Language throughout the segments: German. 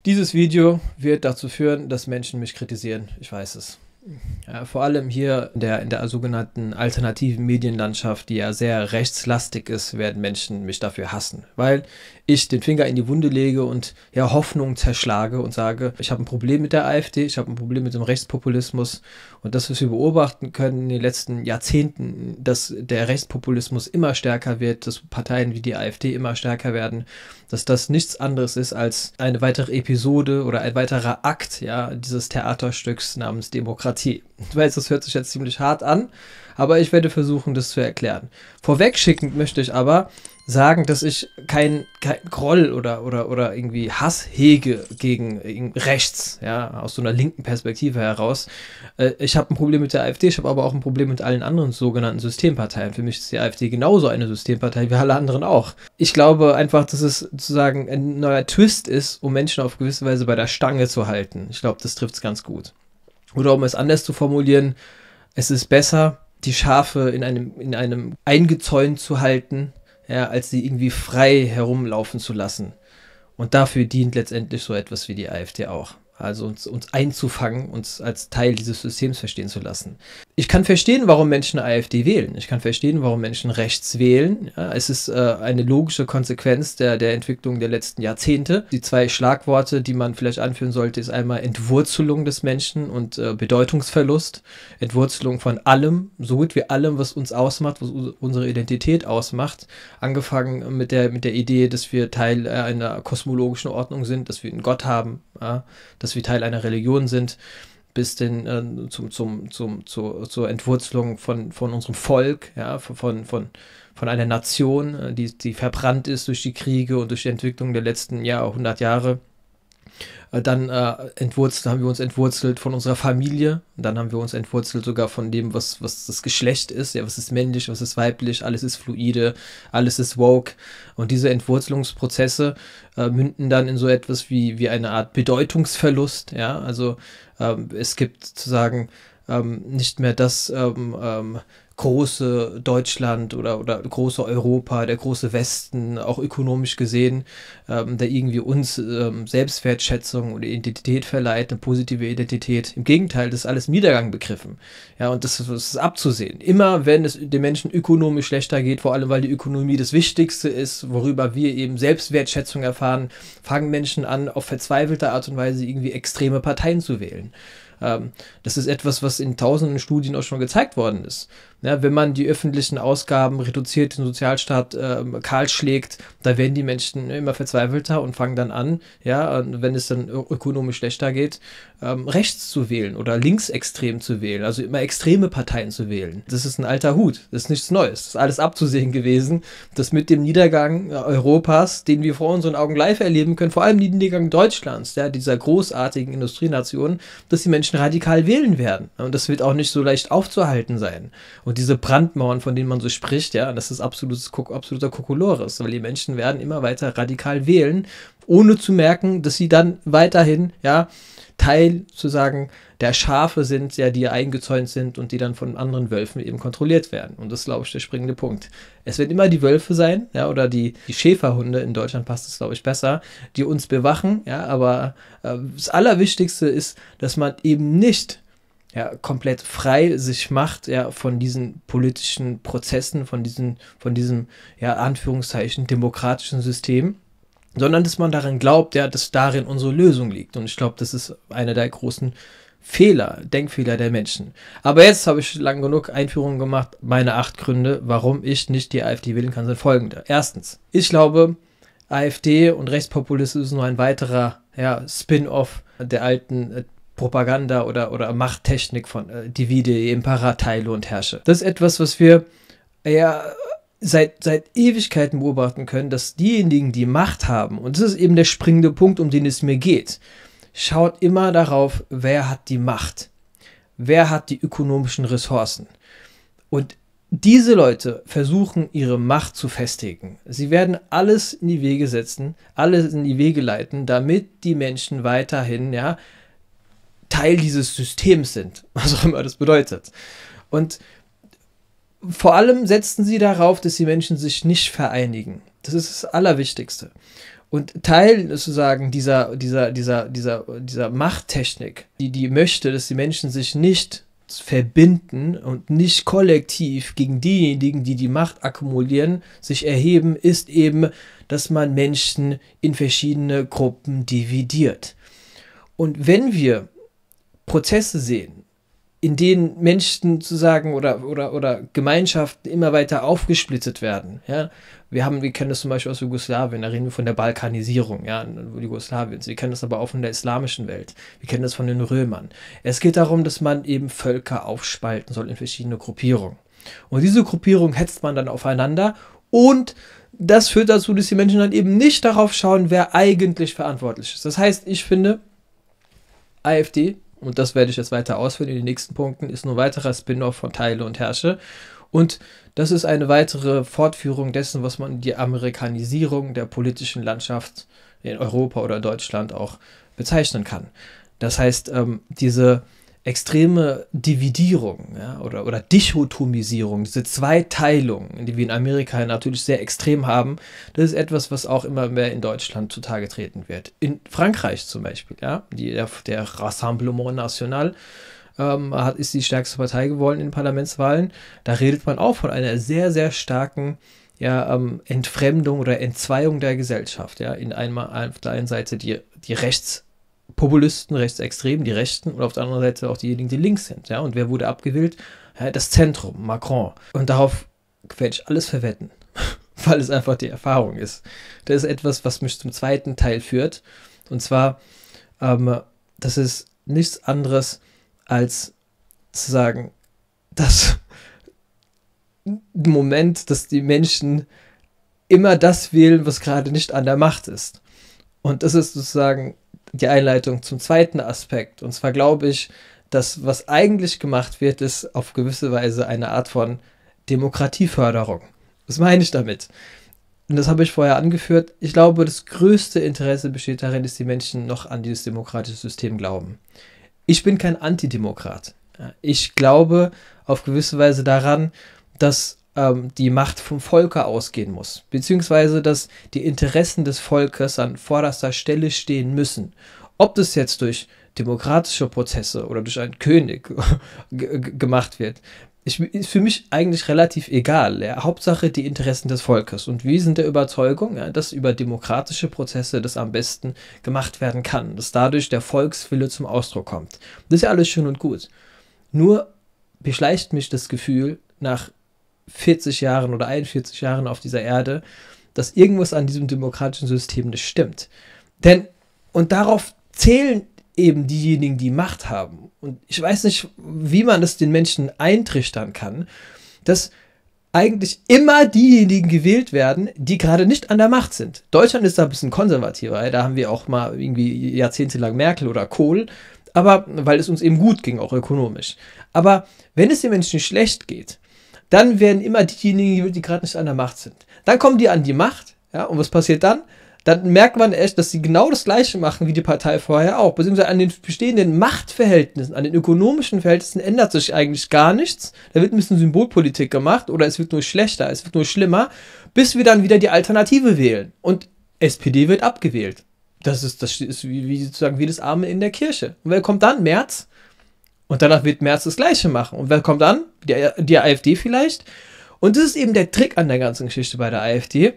Dieses Video wird dazu führen, dass Menschen mich kritisieren. Ich weiß es. Ja, vor allem hier in der sogenannten alternativen Medienlandschaft, die ja sehr rechtslastig ist, werden Menschen mich dafür hassen, weil ich den Finger in die Wunde lege und ja Hoffnung zerschlage und sage, ich habe ein Problem mit der AfD, ich habe ein Problem mit dem Rechtspopulismus und das, was wir beobachten können in den letzten Jahrzehnten, dass der Rechtspopulismus immer stärker wird, dass Parteien wie die AfD immer stärker werden, dass das nichts anderes ist als eine weitere Episode oder ein weiterer Akt, ja, dieses Theaterstücks namens Demokratie. Ich weiß, das hört sich jetzt ziemlich hart an, aber ich werde versuchen, das zu erklären. Vorwegschickend möchte ich aber sagen, dass ich kein Groll oder irgendwie Hass hege gegen rechts, ja, aus so einer linken Perspektive heraus. Ich habe ein Problem mit der AfD, ich habe aber auch ein Problem mit allen anderen sogenannten Systemparteien. Für mich ist die AfD genauso eine Systempartei wie alle anderen auch. Ich glaube einfach, dass es sozusagen ein neuer Twist ist, um Menschen auf gewisse Weise bei der Stange zu halten. Ich glaube, das trifft es ganz gut. Oder um es anders zu formulieren, es ist besser, die Schafe in einem eingezäunt zu halten, ja, als sie irgendwie frei herumlaufen zu lassen. Und dafür dient letztendlich so etwas wie die AfD auch. Also uns einzufangen, uns als Teil dieses Systems verstehen zu lassen. Ich kann verstehen, warum Menschen AfD wählen. Ich kann verstehen, warum Menschen rechts wählen. Ja, es ist eine logische Konsequenz der Entwicklung der letzten Jahrzehnte. Die zwei Schlagworte, die man vielleicht anführen sollte, ist einmal Entwurzelung des Menschen und Bedeutungsverlust. Entwurzelung von allem, so gut wie allem, was uns ausmacht, was unsere Identität ausmacht. Angefangen mit der Idee, dass wir Teil einer kosmologischen Ordnung sind, dass wir einen Gott haben, ja, dass wir Teil einer Religion sind, bis denn zur Entwurzelung von unserem Volk, ja, von einer Nation, die verbrannt ist durch die Kriege und durch die Entwicklung der letzten 100 Jahre. Dann haben wir uns entwurzelt von unserer Familie. Dann haben wir uns entwurzelt sogar von dem, was das Geschlecht ist. Ja, was ist männlich, was ist weiblich, alles ist fluide, alles ist woke. Und diese Entwurzelungsprozesse münden dann in so etwas wie eine Art Bedeutungsverlust. Ja, also es gibt sozusagen nicht mehr das große Deutschland oder große Europa, der große Westen, auch ökonomisch gesehen, der irgendwie uns Selbstwertschätzung oder Identität verleiht, eine positive Identität. Im Gegenteil, das ist alles im Niedergang begriffen. Ja, und das ist abzusehen. Immer, wenn es den Menschen ökonomisch schlechter geht, vor allem, weil die Ökonomie das Wichtigste ist, worüber wir eben Selbstwertschätzung erfahren, fangen Menschen an, auf verzweifelte Art und Weise irgendwie extreme Parteien zu wählen. Das ist etwas, was in tausenden Studien auch schon gezeigt worden ist. Ja, wenn man die öffentlichen Ausgaben reduziert, den Sozialstaat kahl schlägt, da werden die Menschen immer verzweifelter und fangen dann an, ja, wenn es dann ökonomisch schlechter geht, rechts zu wählen oder linksextrem zu wählen, also immer extreme Parteien zu wählen. Das ist ein alter Hut, das ist nichts Neues, das ist alles abzusehen gewesen, dass mit dem Niedergang Europas, den wir vor unseren Augen live erleben können, vor allem den Niedergang Deutschlands, ja, dieser großartigen Industrienation, dass die Menschen radikal wählen werden. Und das wird auch nicht so leicht aufzuhalten sein. Und diese Brandmauern, von denen man so spricht, ja, das ist absoluter Kokolores, weil die Menschen werden immer weiter radikal wählen, ohne zu merken, dass sie dann weiterhin, ja, Teil sozusagen der Schafe sind, ja, die eingezäunt sind und die dann von anderen Wölfen eben kontrolliert werden. Und das ist, glaube ich, der springende Punkt. Es werden immer die Wölfe sein, ja, oder die Schäferhunde, in Deutschland passt das, glaube ich, besser, die uns bewachen, ja, aber das Allerwichtigste ist, dass man eben nicht komplett frei sich macht, ja, von diesen politischen Prozessen, von diesem, ja, Anführungszeichen, demokratischen System, sondern dass man daran glaubt, ja, dass darin unsere Lösung liegt. Und ich glaube, das ist einer der großen Denkfehler der Menschen. Aber jetzt habe ich lang genug Einführungen gemacht. Meine 8 Gründe, warum ich nicht die AfD wählen kann, sind folgende. Erstens, ich glaube, AfD und Rechtspopulismus ist nur ein weiterer, ja, Spin-off der alten Propaganda oder Machttechnik von Divide, Impera, teile und herrsche. Das ist etwas, was wir ja seit Ewigkeiten beobachten können, dass diejenigen, die Macht haben, und das ist eben der springende Punkt, um den es mir geht, schaut immer darauf, wer hat die Macht, wer hat die ökonomischen Ressourcen. Und diese Leute versuchen, ihre Macht zu festigen. Sie werden alles in die Wege setzen, alles in die Wege leiten, damit die Menschen weiterhin, ja, Teil dieses Systems sind, was auch immer das bedeutet. Und vor allem setzen sie darauf, dass die Menschen sich nicht vereinigen. Das ist das Allerwichtigste. Und Teil sozusagen dieser Machttechnik, die möchte, dass die Menschen sich nicht verbinden und nicht kollektiv gegen diejenigen, die die Macht akkumulieren, sich erheben, ist eben, dass man Menschen in verschiedene Gruppen dividiert. Und wenn wir Prozesse sehen, in denen Menschen sozusagen oder Gemeinschaften immer weiter aufgesplittet werden, ja, wir kennen das zum Beispiel aus Jugoslawien, da reden wir von der Balkanisierung, ja, Jugoslawiens. Wir kennen das aber auch von der islamischen Welt. Wir kennen das von den Römern. Es geht darum, dass man eben Völker aufspalten soll in verschiedene Gruppierungen. Und diese Gruppierung hetzt man dann aufeinander und das führt dazu, dass die Menschen dann eben nicht darauf schauen, wer eigentlich verantwortlich ist. Das heißt, ich finde, AfD, und das werde ich jetzt weiter ausführen in den nächsten Punkten, ist nur ein weiterer Spin-off von Teile und Herrsche. Und das ist eine weitere Fortführung dessen, was man die Amerikanisierung der politischen Landschaft in Europa oder Deutschland auch bezeichnen kann. Das heißt, diese extreme Dividierung, ja, oder Dichotomisierung, diese Zweiteilung, die wir in Amerika natürlich sehr extrem haben, das ist etwas, was auch immer mehr in Deutschland zutage treten wird. In Frankreich zum Beispiel, ja, der Rassemblement National ist die stärkste Partei geworden in den Parlamentswahlen. Da redet man auch von einer sehr, sehr starken Entfremdung oder Entzweiung der Gesellschaft. Ja. Auf der einen Seite die Rechtspopulisten, Rechtsextremen, die Rechten und auf der anderen Seite auch diejenigen, die links sind. Ja. Und wer wurde abgewählt? Ja, das Zentrum, Macron. Und darauf werde ich alles verwetten, weil es einfach die Erfahrung ist. Das ist etwas, was mich zum zweiten Teil führt. Und zwar, das ist nichts anderes als zu sagen, dass im Moment, dass die Menschen immer das wählen, was gerade nicht an der Macht ist. Und das ist sozusagen die Einleitung zum zweiten Aspekt. Und zwar glaube ich, dass was eigentlich gemacht wird, ist auf gewisse Weise eine Art von Demokratieförderung. Was meine ich damit? Und das habe ich vorher angeführt. Ich glaube, das größte Interesse besteht darin, dass die Menschen noch an dieses demokratische System glauben. Ich bin kein Antidemokrat. Ich glaube auf gewisse Weise daran, dass die Macht vom Volke ausgehen muss, beziehungsweise dass die Interessen des Volkes an vorderster Stelle stehen müssen. Ob das jetzt durch demokratische Prozesse oder durch einen König gemacht wird, ist für mich eigentlich relativ egal. Ja. Hauptsache die Interessen des Volkes. Und wir sind der Überzeugung, ja, dass über demokratische Prozesse das am besten gemacht werden kann, dass dadurch der Volkswille zum Ausdruck kommt. Das ist ja alles schön und gut. Nur beschleicht mich das Gefühl nach 40 Jahren oder 41 Jahren auf dieser Erde, dass irgendwas an diesem demokratischen System nicht stimmt. Und darauf zählen eben diejenigen, die Macht haben. Und ich weiß nicht, wie man das den Menschen eintrichtern kann, dass eigentlich immer diejenigen gewählt werden, die gerade nicht an der Macht sind. Deutschland ist da ein bisschen konservativer. Da haben wir auch mal irgendwie jahrzehntelang Merkel oder Kohl, aber weil es uns eben gut ging, auch ökonomisch. Aber wenn es den Menschen schlecht geht, dann werden immer diejenigen gewählt, die gerade nicht an der Macht sind. Dann kommen die an die Macht, ja, und was passiert dann? Dann merkt man echt, dass sie genau das Gleiche machen wie die Partei vorher auch. Beziehungsweise an den bestehenden Machtverhältnissen, an den ökonomischen Verhältnissen ändert sich eigentlich gar nichts. Da wird ein bisschen Symbolpolitik gemacht oder es wird nur schlechter, es wird nur schlimmer, bis wir dann wieder die Alternative wählen. Und SPD wird abgewählt. Das ist wie sozusagen wie das Amen in der Kirche. Und wer kommt dann? Merz. Und danach wird Merz das Gleiche machen. Und wer kommt dann? Die AfD vielleicht. Und das ist eben der Trick an der ganzen Geschichte bei der AfD.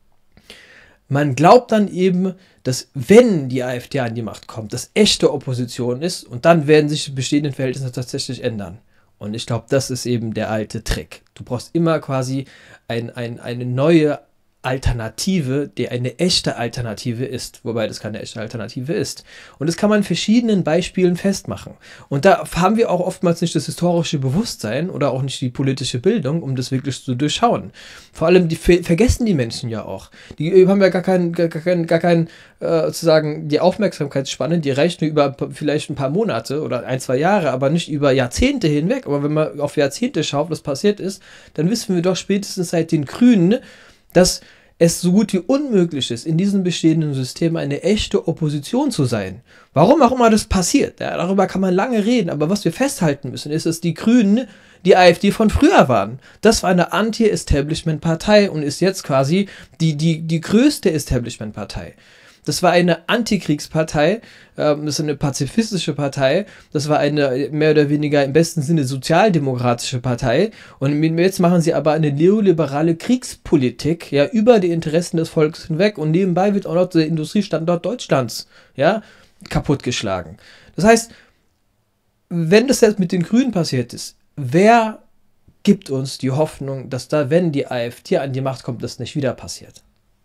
Man glaubt dann eben, dass wenn die AfD an die Macht kommt, das echte Opposition ist und dann werden sich die bestehenden Verhältnisse tatsächlich ändern. Und ich glaube, das ist eben der alte Trick. Du brauchst immer quasi eine neue Alternative, die eine echte Alternative ist, wobei das keine echte Alternative ist. Und das kann man in verschiedenen Beispielen festmachen. Und da haben wir auch oftmals nicht das historische Bewusstsein oder auch nicht die politische Bildung, um das wirklich zu durchschauen. Vor allem, vergessen die Menschen ja auch. Die haben ja gar kein sozusagen die Aufmerksamkeitsspanne, die reicht nur über vielleicht ein paar Monate oder 1, 2 Jahre, aber nicht über Jahrzehnte hinweg. Aber wenn man auf Jahrzehnte schaut, was passiert ist, dann wissen wir doch spätestens seit den Grünen, dass es so gut wie unmöglich ist, in diesem bestehenden System eine echte Opposition zu sein. Warum auch immer das passiert, ja, darüber kann man lange reden, aber was wir festhalten müssen, ist, dass die Grünen die AfD von früher waren. Das war eine Anti-Establishment-Partei und ist jetzt quasi die größte Establishment-Partei. Das war eine Antikriegspartei, das ist eine pazifistische Partei, das war eine mehr oder weniger im besten Sinne sozialdemokratische Partei und jetzt machen sie aber eine neoliberale Kriegspolitik, ja, über die Interessen des Volkes hinweg und nebenbei wird auch noch der Industriestandort Deutschlands, ja, kaputtgeschlagen. Das heißt, wenn das jetzt mit den Grünen passiert ist, wer gibt uns die Hoffnung, dass da, wenn die AfD an die Macht kommt, das nicht wieder passiert?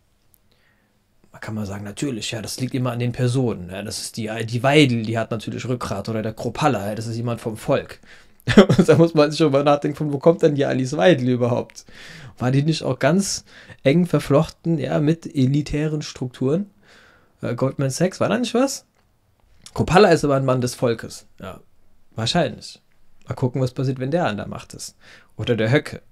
Kann man sagen, natürlich, ja, das liegt immer an den Personen. Ja, das ist die Weidel, die hat natürlich Rückgrat, oder der Kropalla, ja, das ist jemand vom Volk. Und da muss man sich schon mal nachdenken, von wo kommt denn die Alice Weidel überhaupt? War die nicht auch ganz eng verflochten, ja, mit elitären Strukturen? Goldman Sachs, war da nicht was? Kropalla ist aber ein Mann des Volkes, ja, wahrscheinlich. Mal gucken, was passiert, wenn der an der Macht ist. Oder der Höcke.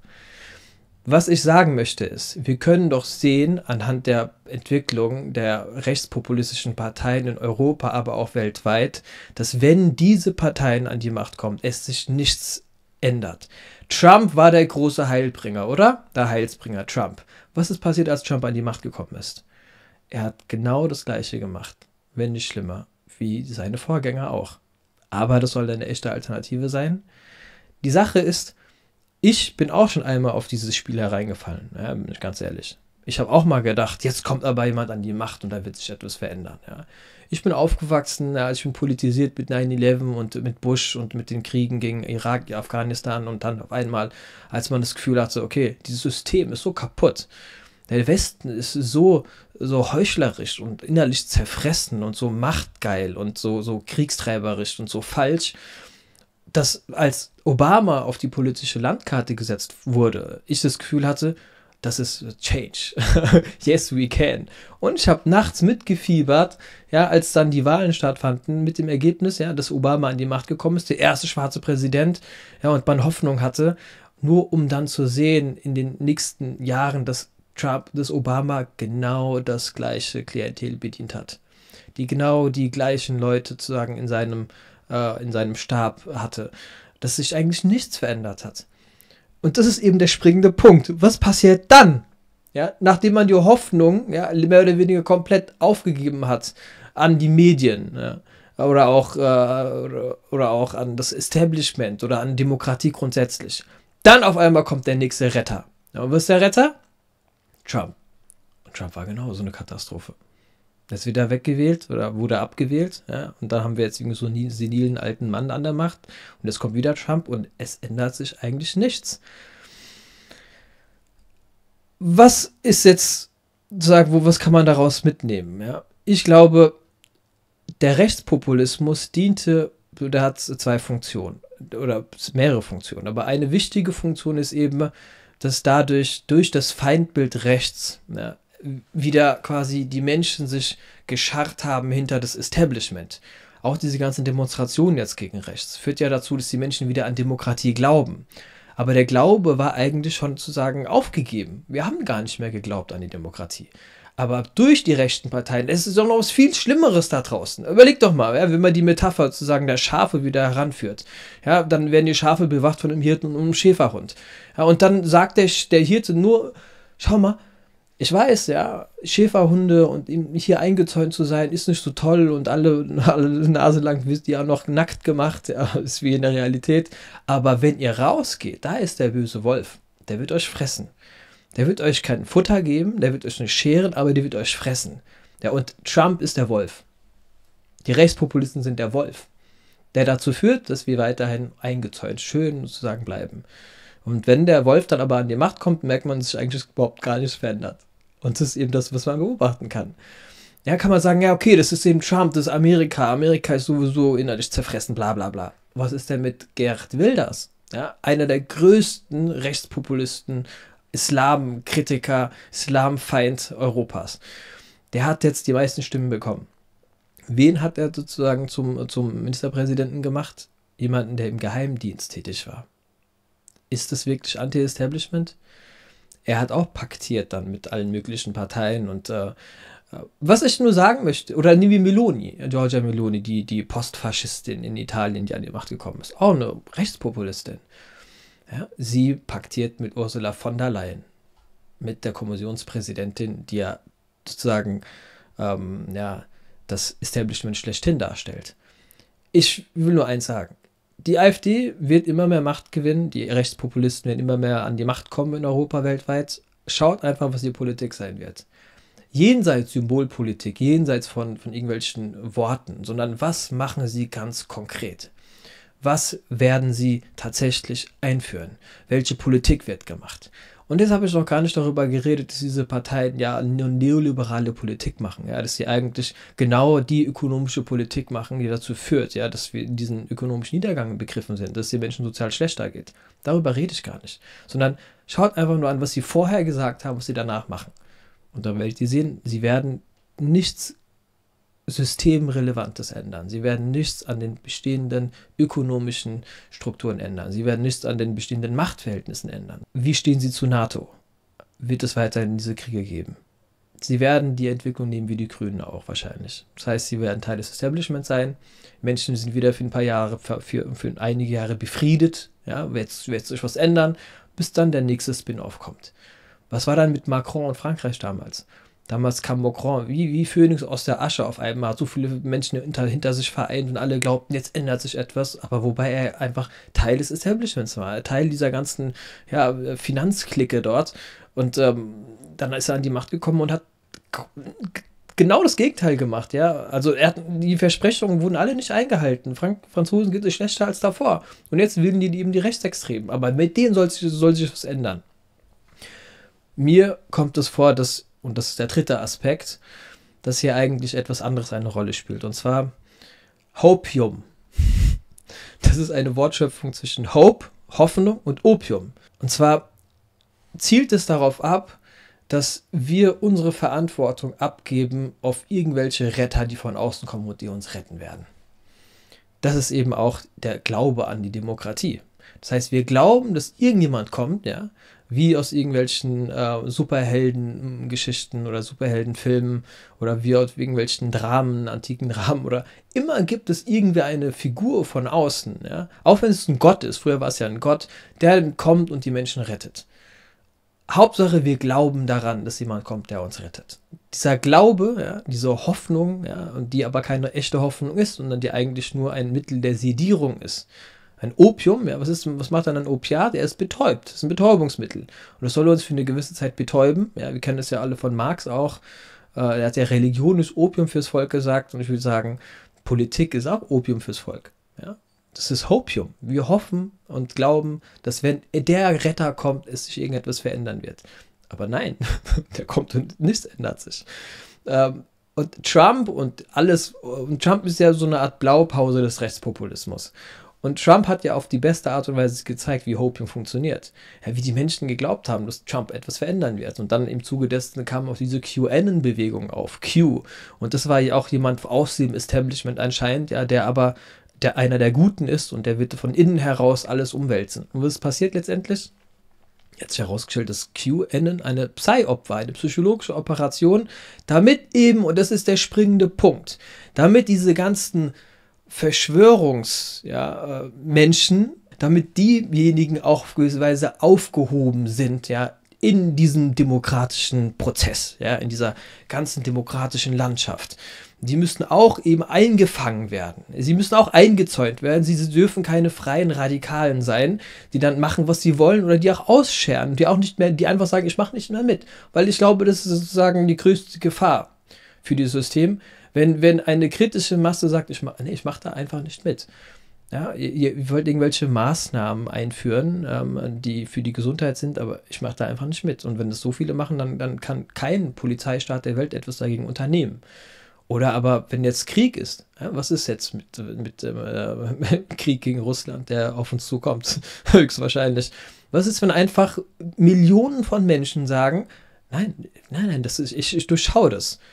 Was ich sagen möchte ist, wir können doch sehen, anhand der Entwicklung der rechtspopulistischen Parteien in Europa, aber auch weltweit, dass wenn diese Parteien an die Macht kommen, es sich nichts ändert. Trump war der große Heilbringer, oder? Der Heilsbringer Trump. Was ist passiert, als Trump an die Macht gekommen ist? Er hat genau das Gleiche gemacht, wenn nicht schlimmer, wie seine Vorgänger auch. Aber das soll eine echte Alternative sein. Die Sache ist, ich bin auch schon einmal auf dieses Spiel hereingefallen, ja, bin ich ganz ehrlich. Ich habe auch mal gedacht, jetzt kommt aber jemand an die Macht und da wird sich etwas verändern. Ja. Ich bin aufgewachsen, ja, ich bin politisiert mit 9/11 und mit Bush und mit den Kriegen gegen Irak, Afghanistan und dann auf einmal, als man das Gefühl hatte, okay, dieses System ist so kaputt. Der Westen ist so heuchlerisch und innerlich zerfressen und so machtgeil und so kriegstreiberisch und so falsch, dass als Obama auf die politische Landkarte gesetzt wurde, ich das Gefühl hatte, das ist Change. Yes, we can. Und ich habe nachts mitgefiebert, ja, als dann die Wahlen stattfanden, mit dem Ergebnis, ja, dass Obama an die Macht gekommen ist, der erste schwarze Präsident, ja, und man Hoffnung hatte, nur um dann zu sehen in den nächsten Jahren, dass Obama genau das gleiche Klientel bedient hat. Die genau die gleichen Leute sozusagen in seinem Stab hatte, dass sich eigentlich nichts verändert hat. Und das ist eben der springende Punkt. Was passiert dann? Ja, nachdem man die Hoffnung, ja, mehr oder weniger komplett aufgegeben hat an die Medien, ja, oder auch an das Establishment oder an Demokratie grundsätzlich. Dann auf einmal kommt der nächste Retter. Ja, und was ist der Retter? Trump. Und Trump war genau so eine Katastrophe. Er ist wieder weggewählt oder wurde abgewählt. Ja, und dann haben wir jetzt irgendwie so einen senilen alten Mann an der Macht. Und jetzt kommt wieder Trump und es ändert sich eigentlich nichts. Was ist jetzt, was kann man daraus mitnehmen? Ja? Ich glaube, der Rechtspopulismus der hat zwei Funktionen oder mehrere Funktionen. Aber eine wichtige Funktion ist eben, dass durch das Feindbild rechts, ja, wieder quasi die Menschen sich gescharrt haben hinter das Establishment. Auch diese ganzen Demonstrationen jetzt gegen rechts führt ja dazu, dass die Menschen wieder an Demokratie glauben. Aber der Glaube war eigentlich schon sozusagen aufgegeben. Wir haben gar nicht mehr geglaubt an die Demokratie. Aber durch die rechten Parteien, es ist doch noch was viel Schlimmeres da draußen. Überleg doch mal, ja, wenn man die Metapher sozusagen der Schafe wieder heranführt, ja, dann werden die Schafe bewacht von einem Hirten und einem Schäferhund. Ja, und dann sagt der Hirte nur, schau mal, ich weiß, ja, Schäferhunde und hier eingezäunt zu sein, ist nicht so toll und alle Nase lang wird die auch noch nackt gemacht, ja, ist wie in der Realität. Aber wenn ihr rausgeht, da ist der böse Wolf, der wird euch fressen. Der wird euch kein Futter geben, der wird euch nicht scheren, aber der wird euch fressen. Ja, und Trump ist der Wolf. Die Rechtspopulisten sind der Wolf, der dazu führt, dass wir weiterhin eingezäunt, schön sozusagen bleiben. Und wenn der Wolf dann aber an die Macht kommt, merkt man, dass sich eigentlich überhaupt gar nichts verändert. Und das ist eben das, was man beobachten kann. Ja, kann man sagen, ja, okay, das ist eben Trump, das ist Amerika. Amerika ist sowieso innerlich zerfressen, bla bla bla. Was ist denn mit Geert Wilders? Ja, einer der größten Rechtspopulisten, Islamkritiker, Islamfeind Europas. Der hat jetzt die meisten Stimmen bekommen. Wen hat er sozusagen zum Ministerpräsidenten gemacht? Jemanden, der im Geheimdienst tätig war. Ist das wirklich Anti-Establishment? er hat auch paktiert dann mit allen möglichen Parteien und was ich nur sagen möchte, oder nehmen wir Meloni, Giorgia Meloni, die Postfaschistin in Italien, die an die Macht gekommen ist, auch eine Rechtspopulistin. Ja, sie paktiert mit Ursula von der Leyen, mit der Kommissionspräsidentin, die ja sozusagen ja, das Establishment schlechthin darstellt. Ich will nur eins sagen. Die AfD wird immer mehr Macht gewinnen, die Rechtspopulisten werden immer mehr an die Macht kommen in Europa, weltweit. Schaut einfach, was die Politik sein wird. Jenseits Symbolpolitik, jenseits von irgendwelchen Worten, sondern was machen sie ganz konkret? Was werden sie tatsächlich einführen? Welche Politik wird gemacht? Und jetzt habe ich noch gar nicht darüber geredet, dass diese Parteien ja eine neoliberale Politik machen, ja, dass sie eigentlich genau die ökonomische Politik machen, die dazu führt, ja, dass wir in diesen ökonomischen Niedergang begriffen sind, dass es den Menschen sozial schlechter geht. Darüber rede ich gar nicht, sondern schaut einfach nur an, was sie vorher gesagt haben, was sie danach machen. Und dann werdet ihr sehen, sie werden nichts Systemrelevantes ändern. Sie werden nichts an den bestehenden ökonomischen Strukturen ändern. Sie werden nichts an den bestehenden Machtverhältnissen ändern. Wie stehen sie zu NATO? Wird es weiterhin diese Kriege geben? Sie werden die Entwicklung nehmen wie die Grünen auch wahrscheinlich. Das heißt, sie werden Teil des Establishments sein. Menschen sind wieder für ein paar Jahre, für einige Jahre befriedet. Ja, wird sich was ändern, bis dann der nächste Spin-off kommt. Was war dann mit Macron und Frankreich damals? Damals kam Macron wie Phönix aus der Asche auf einmal, hat so viele Menschen hinter sich vereint und alle glaubten, jetzt ändert sich etwas, aber wobei er einfach Teil des Establishments war, Teil dieser ganzen Finanzklicke dort und dann ist er an die Macht gekommen und hat genau das Gegenteil gemacht, ja, also die Versprechungen wurden alle nicht eingehalten, Franzosen geht es schlechter als davor und jetzt wählen die eben die Rechtsextremen, aber mit denen soll sich was ändern. Mir kommt es vor, dass, und das ist der dritte Aspekt, dass hier eigentlich etwas anderes eine Rolle spielt. Und zwar Hopium. Das ist eine Wortschöpfung zwischen Hope, Hoffnung und Opium. Und zwar zielt es darauf ab, dass wir unsere Verantwortung abgeben auf irgendwelche Retter, die von außen kommen und die uns retten werden. Das ist eben auch der Glaube an die Demokratie. Das heißt, wir glauben, dass irgendjemand kommt, ja, wie aus irgendwelchen Superheldengeschichten oder Superheldenfilmen oder wie aus irgendwelchen Dramen, antiken Dramen oder immer gibt es irgendwie eine Figur von außen, ja, auch wenn es ein Gott ist, früher war es ja ein Gott, der kommt und die Menschen rettet. Hauptsache, wir glauben daran, dass jemand kommt, der uns rettet. Dieser Glaube, ja, diese Hoffnung, ja, und die aber keine echte Hoffnung ist, sondern die eigentlich nur ein Mittel der Sedierung ist. Ein Opium, ja, was macht dann ein Opiat? Er ist betäubt. Das ist ein Betäubungsmittel. Und das soll uns für eine gewisse Zeit betäuben. Ja, wir kennen das ja alle von Marx auch. Er hat ja, Religion ist Opium fürs Volk gesagt. Und ich würde sagen, Politik ist auch Opium fürs Volk. Ja? Das ist Hopium. Wir hoffen und glauben, dass wenn der Retter kommt, es sich irgendetwas verändern wird. Aber nein, der kommt und nichts ändert sich. Und Trump ist ja so eine Art Blaupause des Rechtspopulismus. Und Trump hat ja auf die beste Art und Weise gezeigt, wie Hopium funktioniert. Ja, wie die Menschen geglaubt haben, dass Trump etwas verändern wird. Und dann im Zuge dessen kam auch diese QAnon-Bewegung auf, Q. Und das war ja auch jemand aus dem Establishment anscheinend, ja, der einer der Guten ist und der wird von innen heraus alles umwälzen. Und was passiert letztendlich? Jetzt herausgestellt, dass QAnon eine Psy-Op war, eine psychologische Operation, damit eben, und das ist der springende Punkt, damit diese ganzen Verschwörungsmenschen, damit diejenigen auch auf gewisse Weise aufgehoben sind, ja, in diesem demokratischen Prozess, ja, in dieser ganzen demokratischen Landschaft. Die müssen auch eben eingefangen werden. Sie müssen auch eingezäunt werden. Sie dürfen keine freien Radikalen sein, die dann machen, was sie wollen oder die auch ausscheren, die auch nicht mehr, die einfach sagen, ich mache nicht mehr mit. Weil ich glaube, das ist sozusagen die größte Gefahr für dieses System, wenn eine kritische Masse sagt, ich mach da einfach nicht mit. Ja, ihr wollt irgendwelche Maßnahmen einführen, die für die Gesundheit sind, aber ich mache da einfach nicht mit. Und wenn das so viele machen, dann kann kein Polizeistaat der Welt etwas dagegen unternehmen. Oder aber, wenn jetzt Krieg ist, ja, was ist jetzt mit Krieg gegen Russland, der auf uns zukommt? Höchstwahrscheinlich. Was ist, wenn einfach Millionen von Menschen sagen, nein, ich durchschaue das.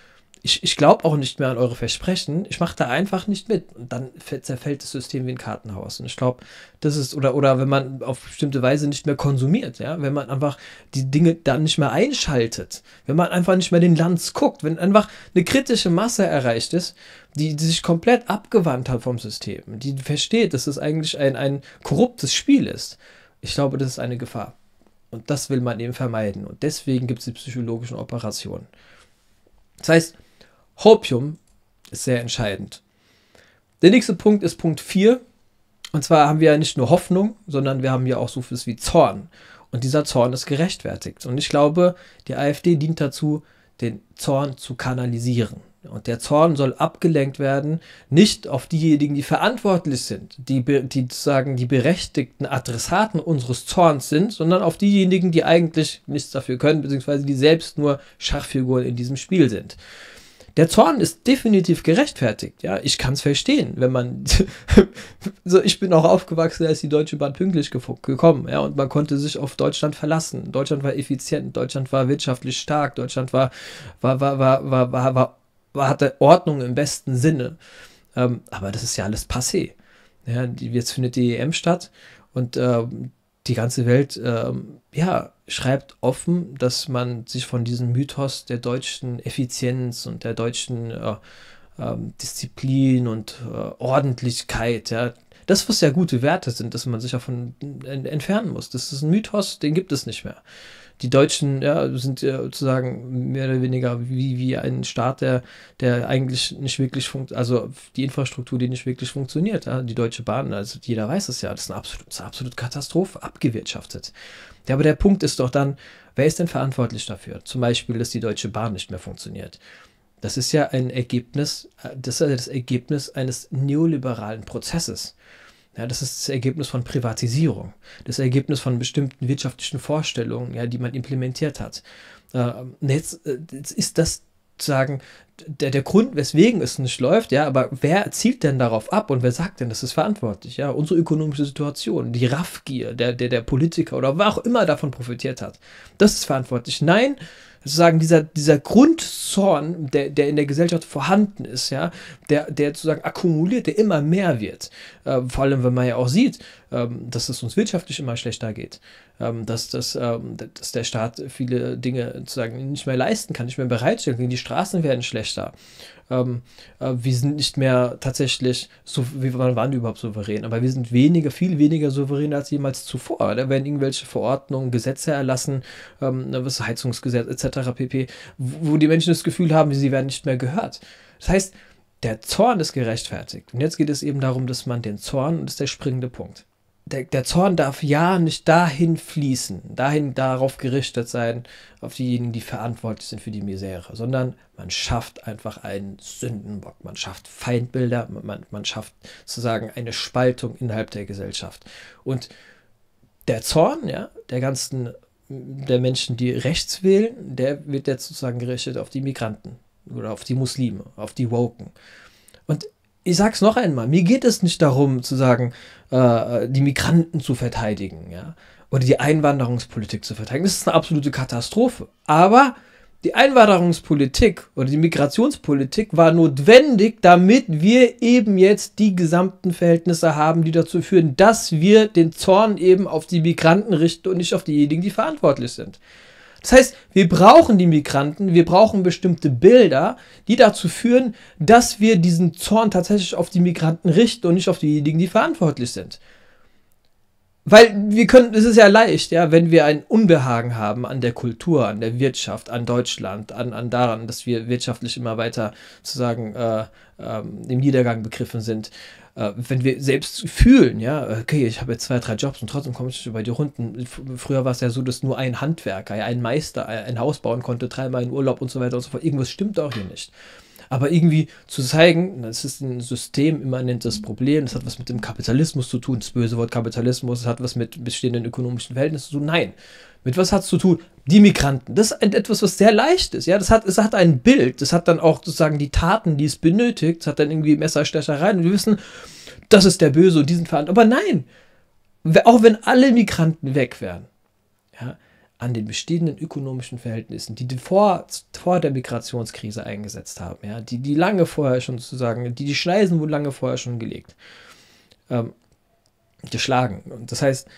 ich glaube auch nicht mehr an eure Versprechen, ich mache da einfach nicht mit. Und dann zerfällt das System wie ein Kartenhaus. Und ich glaube, das ist, oder wenn man auf bestimmte Weise nicht mehr konsumiert, ja, wenn man einfach die Dinge dann nicht mehr einschaltet, wenn man einfach nicht mehr den Lanz guckt, wenn einfach eine kritische Masse erreicht ist, die sich komplett abgewandt hat vom System, die versteht, dass es eigentlich ein korruptes Spiel ist. Ich glaube, das ist eine Gefahr. Und das will man eben vermeiden. Und deswegen gibt es die psychologischen Operationen. Das heißt, Hopium ist sehr entscheidend. Der nächste Punkt ist Punkt 4. Und zwar haben wir ja nicht nur Hoffnung, sondern wir haben ja auch so viel wie Zorn. Und dieser Zorn ist gerechtfertigt. Und ich glaube, die AfD dient dazu, den Zorn zu kanalisieren. Und der Zorn soll abgelenkt werden, nicht auf diejenigen, die verantwortlich sind, die sozusagen die berechtigten Adressaten unseres Zorns sind, sondern auf diejenigen, die eigentlich nichts dafür können, beziehungsweise die selbst nur Schachfiguren in diesem Spiel sind. Der Zorn ist definitiv gerechtfertigt, ja, ich kann es verstehen, wenn man, so, ich bin auch aufgewachsen, da ist die Deutsche Bahn pünktlich gekommen, ja, und man konnte sich auf Deutschland verlassen. Deutschland war effizient, Deutschland war wirtschaftlich stark, Deutschland hatte Ordnung im besten Sinne. Aber das ist ja alles passé. Ja, jetzt findet die EM statt und die ganze Welt schreibt offen, dass man sich von diesem Mythos der deutschen Effizienz und der deutschen Disziplin und Ordentlichkeit, ja, das, was ja gute Werte sind, dass man sich davon entfernen muss. Das ist ein Mythos, den gibt es nicht mehr. Die Deutschen sind sozusagen mehr oder weniger wie ein Staat, der eigentlich nicht wirklich funktioniert, also die Infrastruktur, die nicht wirklich funktioniert. Ja? Die Deutsche Bahn, also jeder weiß es ja, das ist eine absolute Katastrophe, abgewirtschaftet. Ja, aber der Punkt ist doch dann, wer ist denn verantwortlich dafür? Zum Beispiel, dass die Deutsche Bahn nicht mehr funktioniert. Das ist ja ein Ergebnis, das ist das Ergebnis eines neoliberalen Prozesses. Ja, das ist das Ergebnis von Privatisierung, das Ergebnis von bestimmten wirtschaftlichen Vorstellungen, ja, die man implementiert hat. Jetzt ist das sozusagen der Grund, weswegen es nicht läuft, ja, aber wer zielt denn darauf ab und wer sagt denn, das ist verantwortlich? Ja, unsere ökonomische Situation, die Raffgier der Politiker oder wer auch immer davon profitiert hat, das ist verantwortlich. Nein, sozusagen dieser Grundzorn, der in der Gesellschaft vorhanden ist, ja, der sozusagen akkumuliert, der immer mehr wird. Vor allem, wenn man ja auch sieht, dass es uns wirtschaftlich immer schlechter geht, dass der Staat viele Dinge sozusagen nicht mehr leisten kann, nicht mehr bereitstellen, die Straßen werden schlechter. Wir sind nicht mehr tatsächlich, so wie waren wir überhaupt souverän, aber wir sind viel weniger souverän als jemals zuvor. Da werden irgendwelche Verordnungen, Gesetze erlassen, was Heizungsgesetz etc. pp., wo die Menschen das Gefühl haben, sie werden nicht mehr gehört. Das heißt, der Zorn ist gerechtfertigt. Und jetzt geht es eben darum, dass man den Zorn, und das ist der springende Punkt, der Zorn darf ja nicht dahin fließen, darauf gerichtet sein, auf diejenigen, die verantwortlich sind für die Misere, sondern man schafft einfach einen Sündenbock, man schafft Feindbilder, man schafft sozusagen eine Spaltung innerhalb der Gesellschaft. Und der Zorn, ja, der Menschen, die rechts wählen, der wird jetzt sozusagen gerichtet auf die Migranten oder auf die Muslime, auf die Woken. Und ich sag's noch einmal, mir geht es nicht darum zu sagen, die Migranten zu verteidigen, ja, oder die Einwanderungspolitik zu verteidigen. Das ist eine absolute Katastrophe. Aber die Einwanderungspolitik oder die Migrationspolitik war notwendig, damit wir eben jetzt die gesamten Verhältnisse haben, die dazu führen, dass wir den Zorn eben auf die Migranten richten und nicht auf diejenigen, die verantwortlich sind. Das heißt, wir brauchen die Migranten, wir brauchen bestimmte Bilder, die dazu führen, dass wir diesen Zorn tatsächlich auf die Migranten richten und nicht auf diejenigen, die verantwortlich sind. Weil es ist ja leicht, ja, wenn wir ein Unbehagen haben an der Kultur, an der Wirtschaft, an Deutschland, an daran, dass wir wirtschaftlich immer weiter sozusagen im Niedergang begriffen sind. Wenn wir selbst fühlen, ja, okay, ich habe jetzt 2, 3 Jobs und trotzdem komme ich nicht über die Runden. Früher war es ja so, dass nur ein Handwerker, ja, ein Meister, ein Haus bauen konnte, 3-mal in Urlaub und so weiter und so fort. Irgendwas stimmt auch hier nicht. Aber irgendwie zu zeigen, das ist ein systemimmanentes Problem, das hat was mit dem Kapitalismus zu tun, das böse Wort Kapitalismus, das hat was mit bestehenden ökonomischen Verhältnissen zu tun. Nein. Mit was hat es zu tun? Die Migranten. Das ist etwas, was sehr leicht ist. Ja, es hat ein Bild, das hat dann auch sozusagen die Taten, die es benötigt, es hat dann irgendwie Messerstechereien und wir wissen, das ist der Böse und diesen verantwortlich. Aber nein, auch wenn alle Migranten weg wären, ja, an den bestehenden ökonomischen Verhältnissen, die vor der Migrationskrise eingesetzt haben, ja, die lange vorher schon sozusagen, die Schneisen wurden lange vorher schon gelegt, geschlagen. Und das heißt,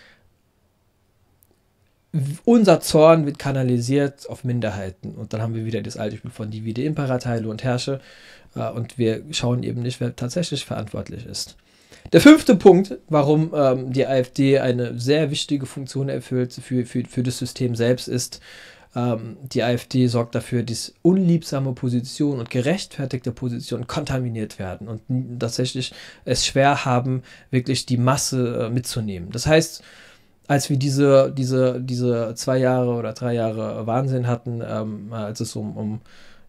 unser Zorn wird kanalisiert auf Minderheiten. Und dann haben wir wieder das alte Spiel von Divide Impera, teile und herrsche. Und wir schauen eben nicht, wer tatsächlich verantwortlich ist. Der 5. Punkt, warum die AfD eine sehr wichtige Funktion erfüllt für das System selbst, ist, die AfD sorgt dafür, dass unliebsame Positionen und gerechtfertigte Positionen kontaminiert werden und tatsächlich es schwer haben, wirklich die Masse mitzunehmen. Das heißt, als wir diese 2 Jahre oder 3 Jahre Wahnsinn hatten, als es um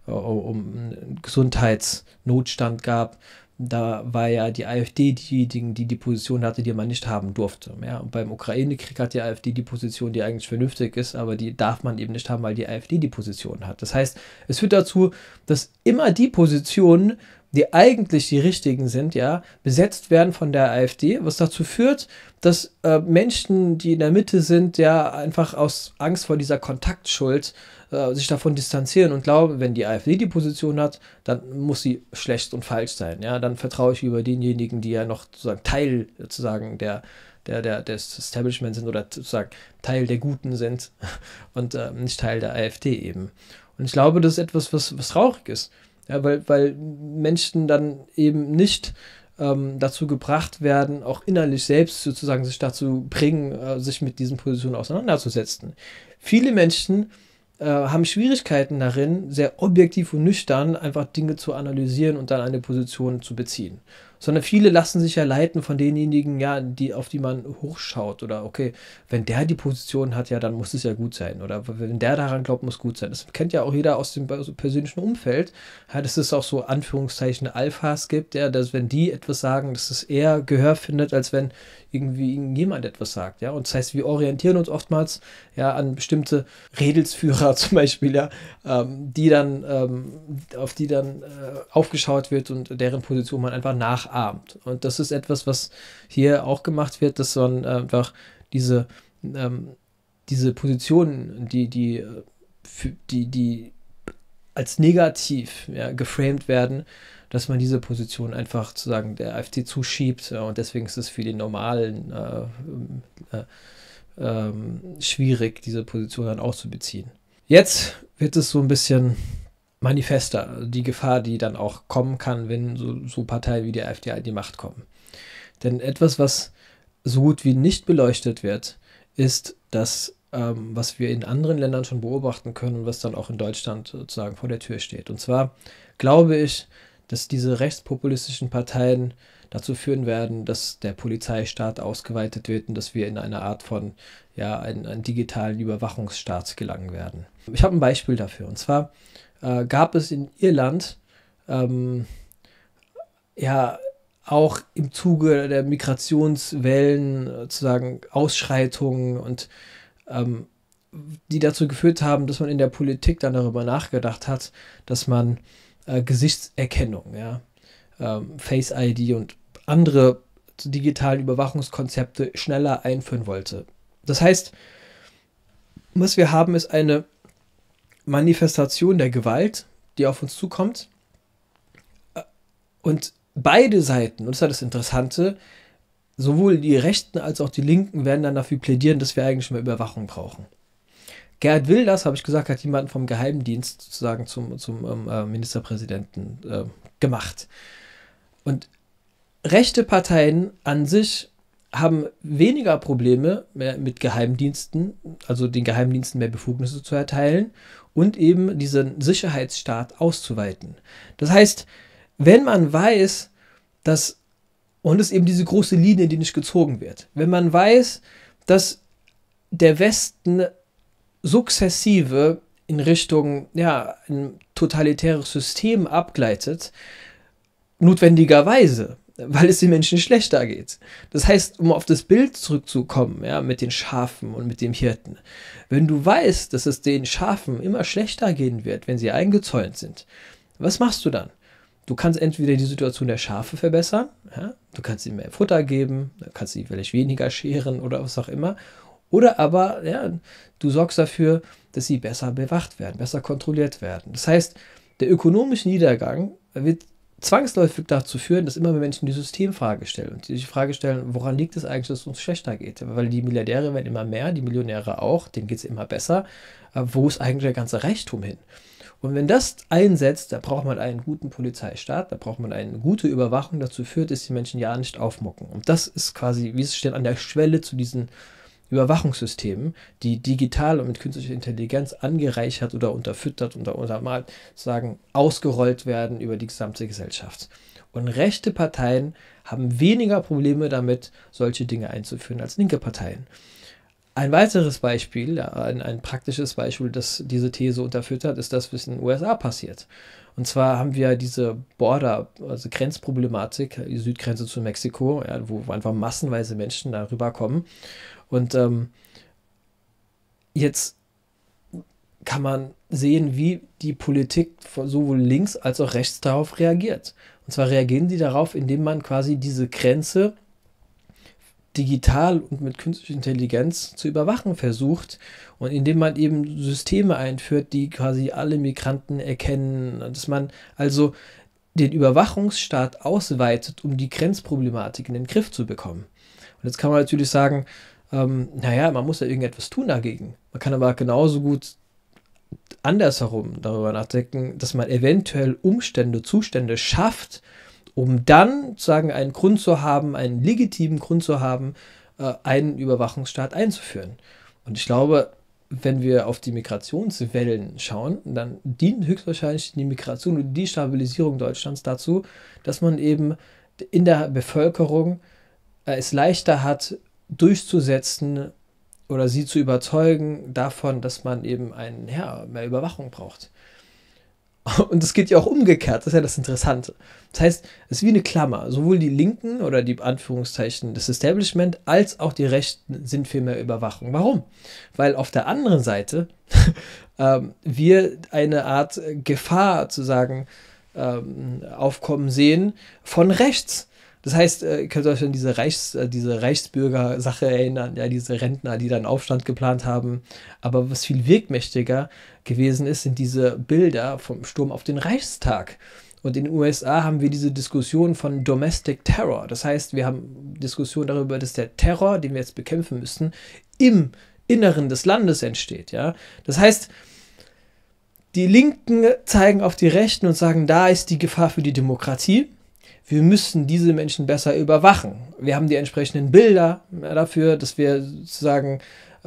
Gesundheitsnotstand gab, da war ja die AfD diejenigen, die Position hatte, die man nicht haben durfte. Ja? Und beim Ukraine-Krieg hat die AfD die Position, die eigentlich vernünftig ist, aber die darf man eben nicht haben, weil die AfD die Position hat. Das heißt, es führt dazu, dass immer die Positionen, die eigentlich die richtigen sind, ja, besetzt werden von der AfD, was dazu führt, dass Menschen, die in der Mitte sind, ja, einfach aus Angst vor dieser Kontaktschuld sich davon distanzieren und glauben, wenn die AfD die Position hat, dann muss sie schlecht und falsch sein. Ja, dann vertraue ich über denjenigen, die ja noch sozusagen Teil sozusagen des Establishments sind oder sozusagen Teil der Guten sind und nicht Teil der AfD eben. Und ich glaube, das ist etwas, was traurig ist. Ja, weil Menschen dann eben nicht dazu gebracht werden, auch innerlich selbst sozusagen sich dazu bringen, sich mit diesen Positionen auseinanderzusetzen. Viele Menschen haben Schwierigkeiten darin, sehr objektiv und nüchtern einfach Dinge zu analysieren und dann eine Position zu beziehen. Sondern viele lassen sich ja leiten von denjenigen, ja, auf die man hochschaut. Oder okay, wenn der die Position hat, ja, dann muss es ja gut sein. Oder wenn der daran glaubt, muss gut sein. Das kennt ja auch jeder aus dem persönlichen Umfeld. Ja, dass es auch so Anführungszeichen Alphas gibt, ja, dass wenn die etwas sagen, dass es eher Gehör findet, als wenn irgendwie jemand etwas sagt. Ja? Und das heißt, wir orientieren uns oftmals ja an bestimmte Redelsführer zum Beispiel, ja, auf die dann aufgeschaut wird und deren Position man einfach nachahmt. Und das ist etwas, was hier auch gemacht wird, dass man einfach diese Positionen, die als negativ geframed werden, dass man diese Position einfach sozusagen der AfD zuschiebt und deswegen ist es für die Normalen schwierig, diese Position dann auszubeziehen. Jetzt wird es so ein bisschen manifester, die Gefahr, die dann auch kommen kann, wenn so Parteien wie die AfD an die Macht kommen. Denn etwas, was so gut wie nicht beleuchtet wird, ist das, was wir in anderen Ländern schon beobachten können und was dann auch in Deutschland sozusagen vor der Tür steht. Und zwar glaube ich, dass diese rechtspopulistischen Parteien dazu führen werden, dass der Polizeistaat ausgeweitet wird und dass wir in eine Art von, ja, einen digitalen Überwachungsstaat gelangen werden. Ich habe ein Beispiel dafür. Und zwar gab es in Irland ja auch im Zuge der Migrationswellen sozusagen Ausschreitungen und die dazu geführt haben, dass man in der Politik dann darüber nachgedacht hat, dass man Gesichtserkennung, ja, Face ID und andere digitalen Überwachungskonzepte schneller einführen wollte. Das heißt, was wir haben, ist eine Manifestation der Gewalt, die auf uns zukommt. Und beide Seiten, und das ist das Interessante, sowohl die Rechten als auch die Linken werden dann dafür plädieren, dass wir eigentlich mehr Überwachung brauchen. Gerhard Wilders, habe ich gesagt, hat jemanden vom Geheimdienst sozusagen zum Ministerpräsidenten gemacht. Und rechte Parteien an sich haben weniger Probleme mehr mit Geheimdiensten, also den Geheimdiensten mehr Befugnisse zu erteilen und eben diesen Sicherheitsstaat auszuweiten. Das heißt, wenn man weiß, dass, und es ist eben diese große Linie, die nicht gezogen wird, wenn man weiß, dass der Westen sukzessive in Richtung, ja, ein totalitäres System abgleitet, notwendigerweise, weil es den Menschen schlechter geht. Das heißt, um auf das Bild zurückzukommen, ja, mit den Schafen und mit dem Hirten, wenn du weißt, dass es den Schafen immer schlechter gehen wird, wenn sie eingezäunt sind, was machst du dann? Du kannst entweder die Situation der Schafe verbessern, ja, du kannst ihnen mehr Futter geben, du kannst sie vielleicht weniger scheren oder was auch immer, Oder aber, ja, du sorgst dafür, dass sie besser bewacht werden, besser kontrolliert werden. Das heißt, der ökonomische Niedergang wird zwangsläufig dazu führen, dass immer mehr Menschen die Systemfrage stellen und die Frage stellen, woran liegt es eigentlich, dass es uns schlechter geht? Weil die Milliardäre werden immer mehr, die Millionäre auch, denen geht es immer besser. Aber wo ist eigentlich der ganze Reichtum hin? Und wenn das einsetzt, da braucht man einen guten Polizeistaat, da braucht man eine gute Überwachung, dazu führt, dass die Menschen ja nicht aufmucken. Und das ist quasi, wie es steht, an der Schwelle zu diesen Überwachungssystemen, die digital und mit künstlicher Intelligenz angereichert oder unterfüttert oder mal sagen ausgerollt werden über die gesamte Gesellschaft. Und rechte Parteien haben weniger Probleme damit, solche Dinge einzuführen als linke Parteien. Ein weiteres Beispiel, ein praktisches Beispiel, das diese These unterfüttert, ist das, was in den USA passiert. Und zwar haben wir diese also Grenzproblematik, die Südgrenze zu Mexiko, ja, wo einfach massenweise Menschen darüber kommen. Und jetzt kann man sehen, wie die Politik sowohl links als auch rechts darauf reagiert. Und zwar reagieren sie darauf, indem man quasi diese Grenze digital und mit künstlicher Intelligenz zu überwachen versucht und indem man eben Systeme einführt, die quasi alle Migranten erkennen, dass man also den Überwachungsstaat ausweitet, um die Grenzproblematik in den Griff zu bekommen. Und jetzt kann man natürlich sagen, naja, man muss ja irgendetwas tun dagegen. Man kann aber genauso gut andersherum darüber nachdenken, dass man eventuell Zustände schafft, um dann sozusagen einen Grund zu haben, einen legitimen Grund zu haben, einen Überwachungsstaat einzuführen. Und ich glaube, wenn wir auf die Migrationswellen schauen, dann dient höchstwahrscheinlich die Migration und die Stabilisierung Deutschlands dazu, dass man eben in der Bevölkerung es leichter hat, durchzusetzen oder sie zu überzeugen davon, dass man eben mehr Überwachung braucht. Und es geht ja auch umgekehrt, das ist ja das Interessante. Das heißt, es ist wie eine Klammer. Sowohl die Linken oder die Anführungszeichen des Establishment als auch die Rechten sind für mehr Überwachung. Warum? Weil auf der anderen Seite wir eine Art Gefahr sozusagen aufkommen sehen von rechts. Das heißt, ihr könnt euch an diese Reichsbürger-Sache erinnern, ja, diese Rentner, die dann Aufstand geplant haben. Aber was viel wirkmächtiger gewesen ist, sind diese Bilder vom Sturm auf den Reichstag. Und in den USA haben wir diese Diskussion von Domestic Terror. Das heißt, wir haben Diskussionen darüber, dass der Terror, den wir jetzt bekämpfen müssen, im Inneren des Landes entsteht. Ja? Das heißt, die Linken zeigen auf die Rechten und sagen, da ist die Gefahr für die Demokratie. Wir müssen diese Menschen besser überwachen. Wir haben die entsprechenden Bilder dafür, dass wir sozusagen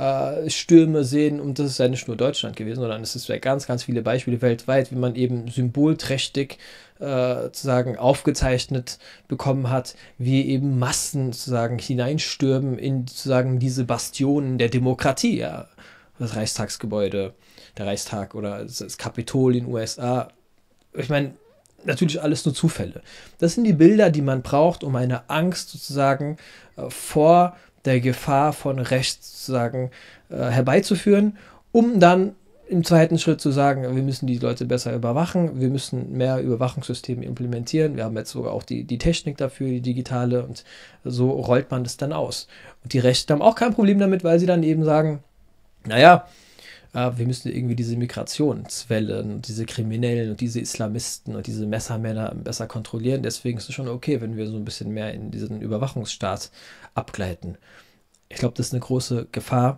Stürme sehen, und das ist ja nicht nur Deutschland gewesen, sondern es ist ja ganz, ganz viele Beispiele weltweit, wie man eben symbolträchtig sozusagen aufgezeichnet bekommen hat, wie eben Massen sozusagen hineinstürmen in sozusagen diese Bastionen der Demokratie, ja, das Reichstagsgebäude, der Reichstag oder das Kapitol in den USA. Ich meine, natürlich alles nur Zufälle. Das sind die Bilder, die man braucht, um eine Angst sozusagen vor der Gefahr von rechts sozusagen herbeizuführen, um dann im zweiten Schritt zu sagen, wir müssen die Leute besser überwachen, wir müssen mehr Überwachungssysteme implementieren, wir haben jetzt sogar auch die Technik dafür, die digitale, und so rollt man das dann aus. Und die Rechten haben auch kein Problem damit, weil sie dann eben sagen, naja, wir müssen irgendwie diese Migrationswelle und diese Kriminellen und diese Islamisten und diese Messermänner besser kontrollieren. Deswegen ist es schon okay, wenn wir so ein bisschen mehr in diesen Überwachungsstaat abgleiten. Ich glaube, das ist eine große Gefahr,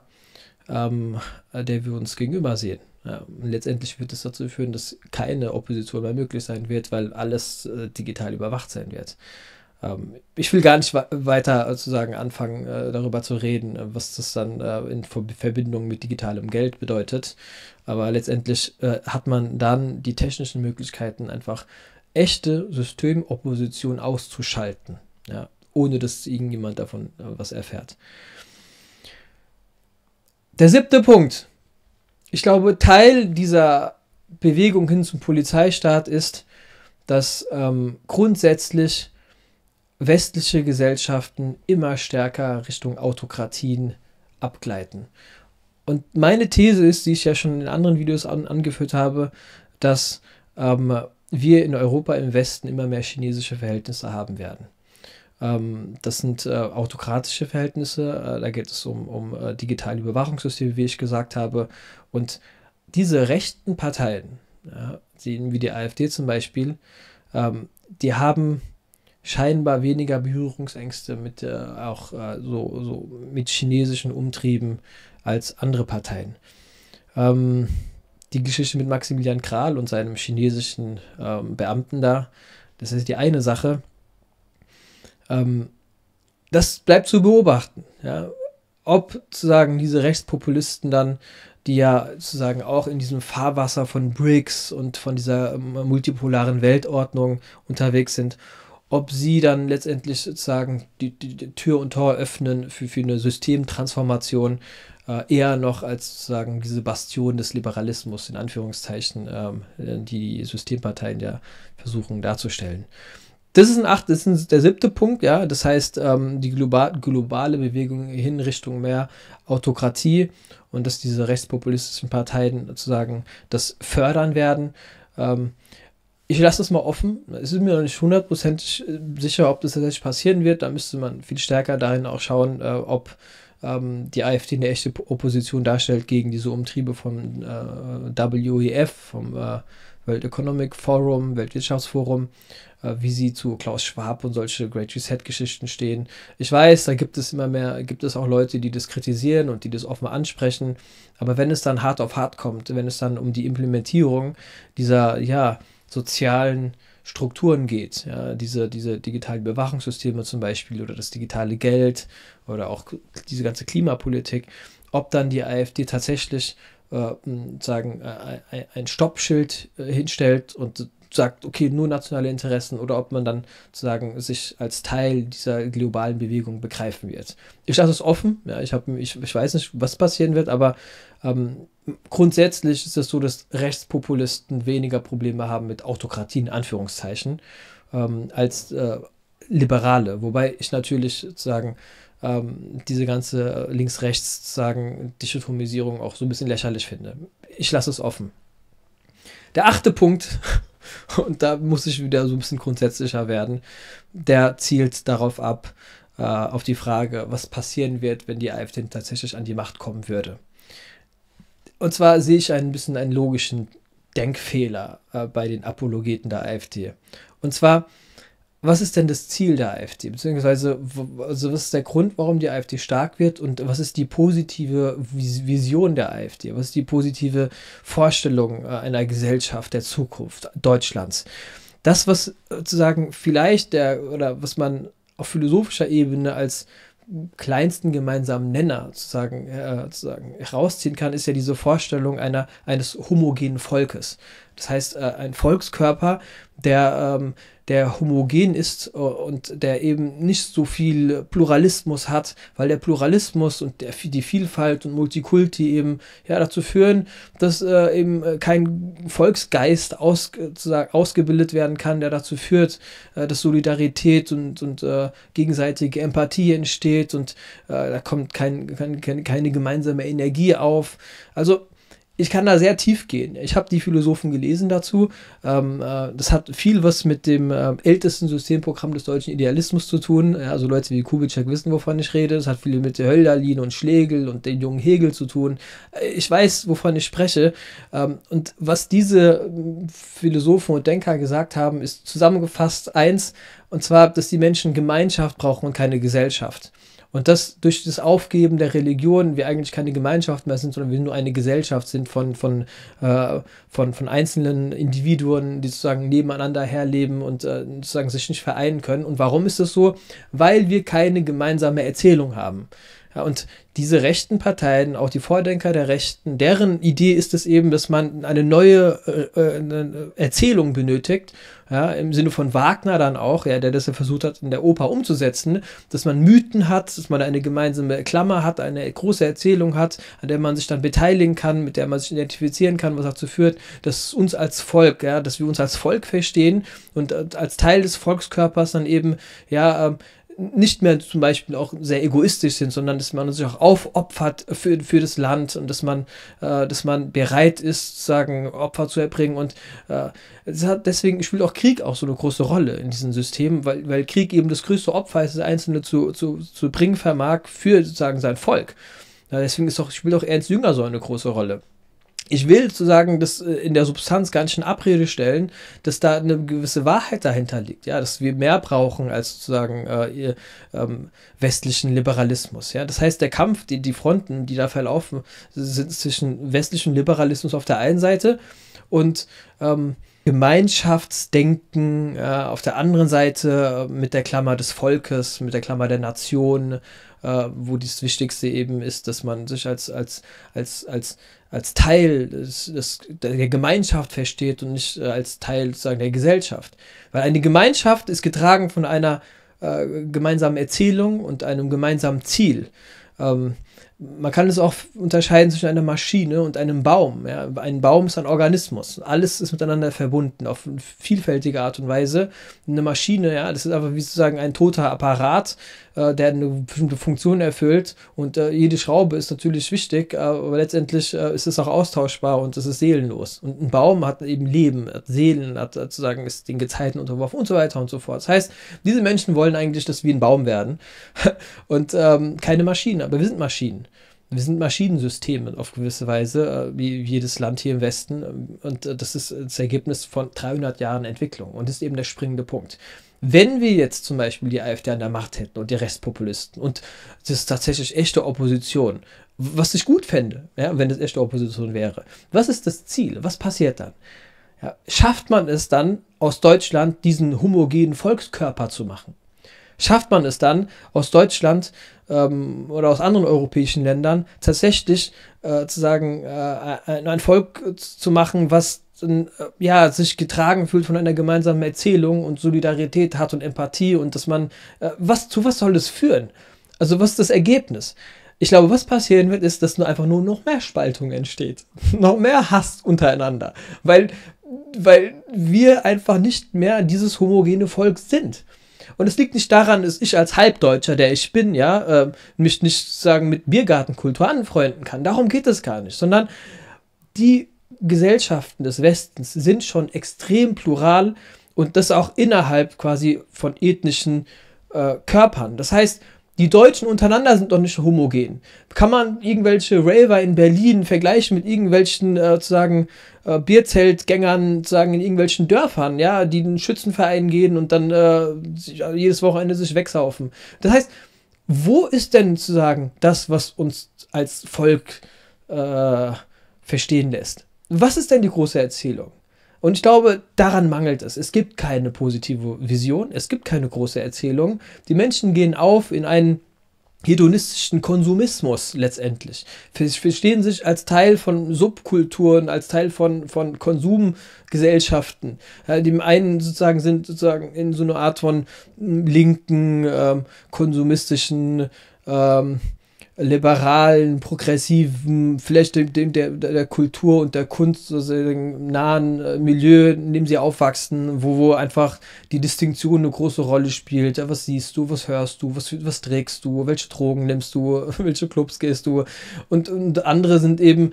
der wir uns gegenüber sehen. Ja, und letztendlich wird es dazu führen, dass keine Opposition mehr möglich sein wird, weil alles digital überwacht sein wird. Ich will gar nicht weiter sozusagen anfangen, darüber zu reden, was das dann in Verbindung mit digitalem Geld bedeutet. Aber letztendlich hat man dann die technischen Möglichkeiten, einfach echte Systemopposition auszuschalten, ja, ohne dass irgendjemand davon was erfährt. Der 7. Punkt. Ich glaube, Teil dieser Bewegung hin zum Polizeistaat ist, dass grundsätzlich westliche Gesellschaften immer stärker Richtung Autokratien abgleiten. Und meine These ist, die ich ja schon in anderen Videos angeführt habe, dass wir in Europa im Westen immer mehr chinesische Verhältnisse haben werden. Das sind autokratische Verhältnisse, da geht es um digitale Überwachungssysteme, wie ich gesagt habe. Und diese rechten Parteien, ja, wie die AfD zum Beispiel, die haben scheinbar weniger Berührungsängste mit auch so mit chinesischen Umtrieben als andere Parteien. Die Geschichte mit Maximilian Krah und seinem chinesischen Beamten da, das ist die eine Sache. Das bleibt zu beobachten. Ja. Ob sozusagen diese Rechtspopulisten dann, die ja sozusagen auch in diesem Fahrwasser von BRICS und von dieser multipolaren Weltordnung unterwegs sind, ob sie dann letztendlich sozusagen die Tür und Tor öffnen für eine Systemtransformation, eher noch als sozusagen diese Bastion des Liberalismus, in Anführungszeichen, die Systemparteien ja versuchen darzustellen. Das ist der 7. Punkt, ja. Das heißt, die globale Bewegung hin Richtung mehr Autokratie und dass diese rechtspopulistischen Parteien sozusagen das fördern werden. Ich lasse das mal offen. Es ist mir noch nicht 100% sicher, ob das tatsächlich passieren wird. Da müsste man viel stärker darin auch schauen, ob die AfD eine echte Opposition darstellt gegen diese Umtriebe vom WEF, vom World Economic Forum, Weltwirtschaftsforum, wie sie zu Klaus Schwab und solche Great Reset-Geschichten stehen. Ich weiß, da gibt es auch Leute, die das kritisieren und die das offen ansprechen, aber wenn es dann hart auf hart kommt, wenn es dann um die Implementierung dieser, ja, sozialen Strukturen geht, ja, diese digitalen Überwachungssysteme zum Beispiel oder das digitale Geld oder auch diese ganze Klimapolitik, ob dann die AfD tatsächlich ein Stoppschild hinstellt und sagt, okay, nur nationale Interessen oder ob man dann sozusagen sich als Teil dieser globalen Bewegung begreifen wird. Ich lasse es offen, ja, ich weiß nicht, was passieren wird, aber grundsätzlich ist es so, dass Rechtspopulisten weniger Probleme haben mit Autokratie in Anführungszeichen als Liberale, wobei ich natürlich sozusagen diese ganze links-rechts Dichotomisierung auch so ein bisschen lächerlich finde. Ich lasse es offen. Der 8. Punkt, und da muss ich wieder so ein bisschen grundsätzlicher werden, der zielt darauf ab, auf die Frage, was passieren wird, wenn die AfD tatsächlich an die Macht kommen würde. Und zwar sehe ich ein bisschen einen logischen Denkfehler bei den Apologeten der AfD. Und zwar, was ist denn das Ziel der AfD? Beziehungsweise, also was ist der Grund, warum die AfD stark wird und was ist die positive Vision der AfD? Was ist die positive Vorstellung einer Gesellschaft der Zukunft Deutschlands? Das, was sozusagen vielleicht oder was man auf philosophischer Ebene als kleinsten gemeinsamen Nenner sozusagen herausziehen kann, ist ja diese Vorstellung eines homogenen Volkes. Das heißt, ein Volkskörper, der homogen ist und der eben nicht so viel Pluralismus hat, weil der Pluralismus und die Vielfalt und Multikulti eben ja dazu führen, dass eben kein Volksgeist ausgebildet werden kann, der dazu führt, dass Solidarität und gegenseitige Empathie entsteht und da kommt keine gemeinsame Energie auf. Also ich kann da sehr tief gehen. Ich habe die Philosophen gelesen dazu. Das hat viel was mit dem ältesten Systemprogramm des deutschen Idealismus zu tun. Also Leute wie Kubitschek wissen, wovon ich rede. Das hat viel mit Hölderlin und Schlegel und den jungen Hegel zu tun. Ich weiß, wovon ich spreche. Und was diese Philosophen und Denker gesagt haben, ist zusammengefasst eins, und zwar, dass die Menschen Gemeinschaft brauchen und keine Gesellschaft. Und dass durch das Aufgeben der Religion wir eigentlich keine Gemeinschaft mehr sind, sondern wir nur eine Gesellschaft sind von einzelnen Individuen, die sozusagen nebeneinander herleben und sozusagen sich nicht vereinen können. Und warum ist das so? Weil wir keine gemeinsame Erzählung haben. Ja, und diese rechten Parteien, auch die Vordenker der Rechten, deren Idee ist es eben, dass man eine neue Erzählung benötigt, ja, im Sinne von Wagner dann auch, ja, der das ja versucht hat, in der Oper umzusetzen, dass man Mythen hat, dass man eine gemeinsame Klammer hat, eine große Erzählung hat, an der man sich dann beteiligen kann, mit der man sich identifizieren kann, was dazu führt, dass uns als Volk, ja, dass wir uns als Volk verstehen und als Teil des Volkskörpers dann eben, ja, nicht mehr zum Beispiel auch sehr egoistisch sind, sondern dass man sich auch aufopfert für das Land und dass man bereit ist, sozusagen Opfer zu erbringen. Und deswegen spielt auch Krieg auch so eine große Rolle in diesem System, weil Krieg eben das größte Opfer ist, das Einzelne zu bringen vermag für sozusagen sein Volk. Deswegen spielt auch Ernst Jünger so eine große Rolle. Ich will sozusagen das in der Substanz gar nicht in Abrede stellen, dass da eine gewisse Wahrheit dahinter liegt, ja, dass wir mehr brauchen als sozusagen westlichen Liberalismus, ja. Das heißt, der Kampf, die Fronten, die da verlaufen, sind zwischen westlichem Liberalismus auf der einen Seite und Gemeinschaftsdenken auf der anderen Seite mit der Klammer des Volkes, mit der Klammer der Nation, wo das Wichtigste eben ist, dass man sich als Teil der Gemeinschaft versteht und nicht als Teil sozusagen der Gesellschaft. Weil eine Gemeinschaft ist getragen von einer gemeinsamen Erzählung und einem gemeinsamen Ziel. Man kann es auch unterscheiden zwischen einer Maschine und einem Baum. Ja? Ein Baum ist ein Organismus. Alles ist miteinander verbunden auf eine vielfältige Art und Weise. Eine Maschine, ja, das ist einfach wie sozusagen ein toter Apparat, der eine bestimmte Funktion erfüllt. Und jede Schraube ist natürlich wichtig, aber letztendlich ist es auch austauschbar und es ist seelenlos. Und ein Baum hat eben Leben, hat Seelen, hat sozusagen ist den Gezeiten unterworfen und so weiter und so fort. Das heißt, diese Menschen wollen eigentlich, dass wir ein Baum werden und keine Maschinen, aber wir sind Maschinen. Wir sind Maschinensysteme auf gewisse Weise, wie jedes Land hier im Westen. Und das ist das Ergebnis von 300 Jahren Entwicklung. Und das ist eben der springende Punkt. Wenn wir jetzt zum Beispiel die AfD an der Macht hätten und die Rechtspopulisten und das ist tatsächlich echte Opposition, was ich gut fände, ja, wenn das echte Opposition wäre, was ist das Ziel? Was passiert dann? Ja, schafft man es dann, aus Deutschland diesen homogenen Volkskörper zu machen? Schafft man es dann, aus Deutschland oder aus anderen europäischen Ländern tatsächlich zu sagen, ein Volk zu machen, was sich getragen fühlt von einer gemeinsamen Erzählung und Solidarität hat und Empathie und dass man, zu was soll das führen? Also was ist das Ergebnis? Ich glaube, was passieren wird, ist, dass nur einfach nur noch mehr Spaltung entsteht. Noch mehr Hass untereinander. Weil wir einfach nicht mehr dieses homogene Volk sind. Und es liegt nicht daran, dass ich als Halbdeutscher, der ich bin, ja, mich nicht sagen mit Biergartenkultur anfreunden kann. Darum geht es gar nicht. Sondern die Gesellschaften des Westens sind schon extrem plural und das auch innerhalb quasi von ethnischen Körpern. Das heißt, die Deutschen untereinander sind doch nicht homogen. Kann man irgendwelche Raver in Berlin vergleichen mit irgendwelchen Bierzeltgängern in irgendwelchen Dörfern, ja, die in einen Schützenverein gehen und dann jedes Wochenende sich wegsaufen. Das heißt, wo ist denn sozusagen das, was uns als Volk verstehen lässt? Was ist denn die große Erzählung? Und ich glaube, daran mangelt es. Es gibt keine positive Vision, es gibt keine große Erzählung. Die Menschen gehen auf in einen hedonistischen Konsumismus letztendlich. Verstehen sich als Teil von Subkulturen, als Teil von Konsumgesellschaften. Die einen sozusagen sind sozusagen in so einer Art von linken, konsumistischen, liberalen, progressiven, vielleicht der Kultur und der Kunst nahen Milieu, in dem sie aufwachsen, wo einfach die Distinktion eine große Rolle spielt. Ja, was siehst du, was hörst du, was trägst du, welche Drogen nimmst du, welche Clubs gehst du und andere sind eben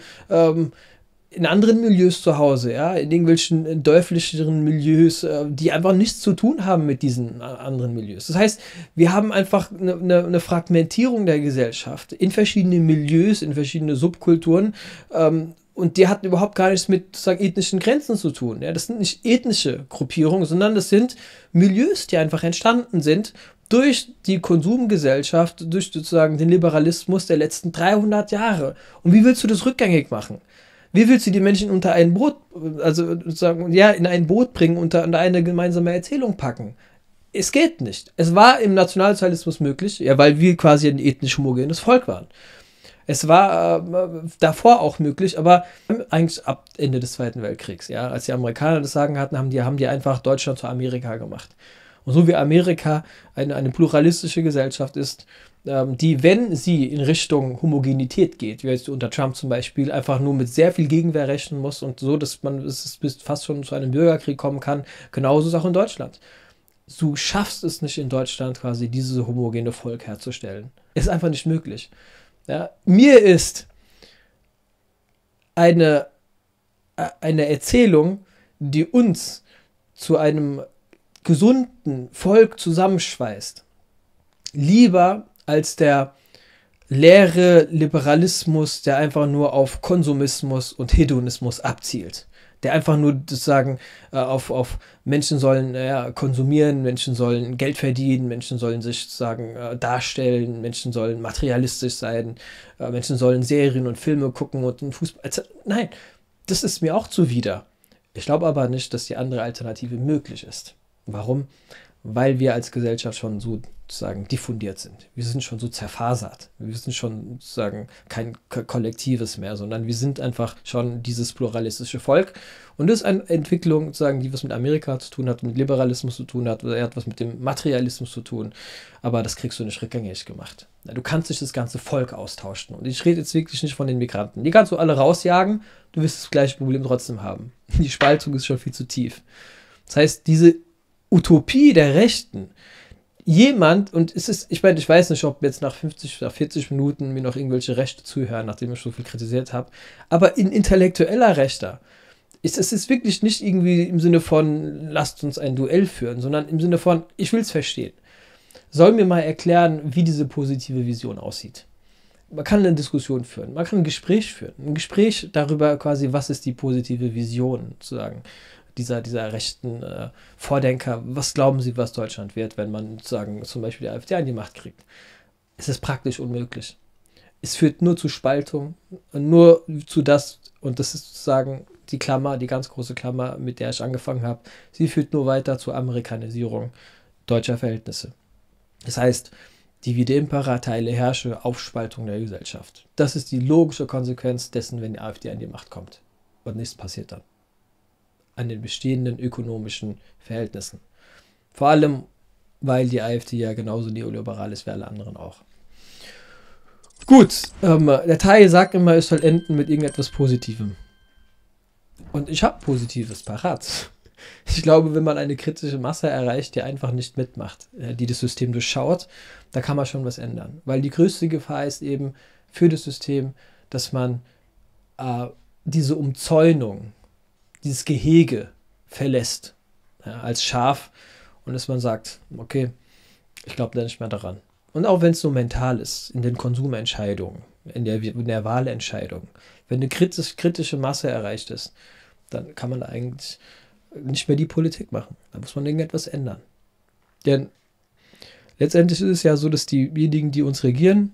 in anderen Milieus zu Hause, ja, in irgendwelchen dörflicheren Milieus, die einfach nichts zu tun haben mit diesen anderen Milieus. Das heißt, wir haben einfach eine Fragmentierung der Gesellschaft in verschiedene Milieus, in verschiedene Subkulturen, und die hatten überhaupt gar nichts mit ethnischen Grenzen zu tun. Ja? Das sind nicht ethnische Gruppierungen, sondern das sind Milieus, die einfach entstanden sind durch die Konsumgesellschaft, durch sozusagen den Liberalismus der letzten 300 Jahre. Und wie willst du das rückgängig machen? Wie willst du die Menschen unter ein Boot, also sozusagen, ja, in ein Boot bringen, unter eine gemeinsame Erzählung packen? Es geht nicht. Es war im Nationalsozialismus möglich, ja, weil wir quasi ein ethnisch homogenes Volk waren. Es war davor auch möglich, aber eigentlich ab Ende des Zweiten Weltkriegs, ja, als die Amerikaner das Sagen hatten, haben die einfach Deutschland zu Amerika gemacht. Und so wie Amerika eine pluralistische Gesellschaft ist, die, wenn sie in Richtung Homogenität geht, wie jetzt unter Trump zum Beispiel, einfach nur mit sehr viel Gegenwehr rechnen muss und so, dass man bis fast schon zu einem Bürgerkrieg kommen kann, genauso ist es auch in Deutschland. du schaffst es nicht in Deutschland quasi, dieses homogene Volk herzustellen. Ist einfach nicht möglich. Ja? Mir ist eine Erzählung, die uns zu einem gesunden Volk zusammenschweißt, lieber als der leere Liberalismus, der einfach nur auf Konsumismus und Hedonismus abzielt. Der einfach nur sozusagen auf Menschen sollen konsumieren, Menschen sollen Geld verdienen, Menschen sollen sich sozusagen darstellen, Menschen sollen materialistisch sein, Menschen sollen Serien und Filme gucken und Fußball. Nein, das ist mir auch zuwider. Ich glaube aber nicht, dass die andere Alternative möglich ist. Warum? Weil wir als Gesellschaft schon so sozusagen diffundiert sind. Wir sind schon so zerfasert. Wir sind schon sozusagen kein Kollektives mehr, sondern wir sind einfach schon dieses pluralistische Volk. Und das ist eine Entwicklung, sozusagen, die was mit Amerika zu tun hat, mit Liberalismus zu tun hat, oder er hat was mit dem Materialismus zu tun. Aber das kriegst du nicht rückgängig gemacht. Du kannst nicht das ganze Volk austauschen. Und ich rede jetzt wirklich nicht von den Migranten. Die kannst du alle rausjagen, du wirst das gleiche Problem trotzdem haben. Die Spaltung ist schon viel zu tief. Das heißt, diese Utopie der Rechten, jemand, und es ist, ich meine, ich weiß nicht, ob jetzt nach 50 oder 40 Minuten mir noch irgendwelche Rechte zuhören, nachdem ich so viel kritisiert habe, aber in intellektueller Rechter ist es wirklich nicht irgendwie im Sinne von, lasst uns ein Duell führen, sondern im Sinne von, ich will es verstehen. Soll mir mal erklären, wie diese positive Vision aussieht. Man kann eine Diskussion führen, man kann ein Gespräch führen, ein Gespräch darüber quasi, was ist die positive Vision, sozusagen, dieser rechten Vordenker, was glauben Sie, was Deutschland wird, wenn man sozusagen zum Beispiel die AfD an die Macht kriegt? Es ist praktisch unmöglich. Es führt nur zu Spaltung, nur zu das, und das ist sozusagen die Klammer, die ganz große Klammer, mit der ich angefangen habe, sie führt nur weiter zur Amerikanisierung deutscher Verhältnisse. Das heißt, divide impera, teile herrsche, Aufspaltung der Gesellschaft. Das ist die logische Konsequenz dessen, wenn die AfD an die Macht kommt. Und nichts passiert dann. An den bestehenden ökonomischen Verhältnissen. Vor allem, weil die AfD ja genauso neoliberal ist wie alle anderen auch. Gut, der Teil sagt immer, es soll enden mit irgendetwas Positivem. Und ich habe Positives parat. Ich glaube, wenn man eine kritische Masse erreicht, die einfach nicht mitmacht, die das System durchschaut, da kann man schon was ändern. Weil die größte Gefahr ist eben für das System, dass man diese Umzäunung, dieses Gehege verlässt, als Schaf, und dass man sagt, okay, ich glaube da nicht mehr daran. Und auch wenn es nur mental ist, in den Konsumentscheidungen, in der Wahlentscheidung, wenn eine kritische Masse erreicht ist, dann kann man eigentlich nicht mehr die Politik machen. Da muss man irgendetwas ändern. Denn letztendlich ist es ja so, dass diejenigen, die uns regieren,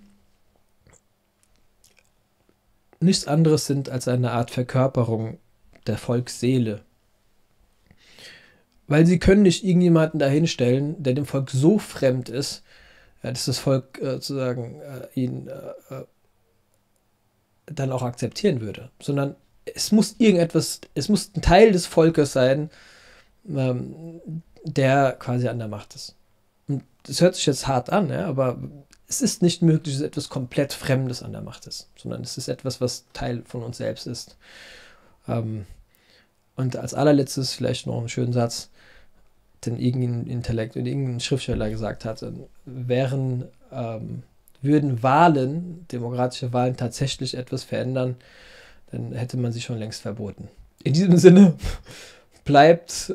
nichts anderes sind als eine Art Verkörperung der Volksseele. Weil sie können nicht irgendjemanden dahinstellen, der dem Volk so fremd ist, dass das Volk sozusagen ihn dann auch akzeptieren würde. Sondern es muss ein Teil des Volkes sein, der quasi an der Macht ist. Und das hört sich jetzt hart an, ja, aber es ist nicht möglich, dass etwas komplett Fremdes an der Macht ist, sondern es ist etwas, was Teil von uns selbst ist. Und als allerletztes vielleicht noch einen schönen Satz, den irgendein Schriftsteller gesagt hat, würden Wahlen, demokratische Wahlen tatsächlich etwas verändern, dann hätte man sie schon längst verboten. In diesem Sinne bleibt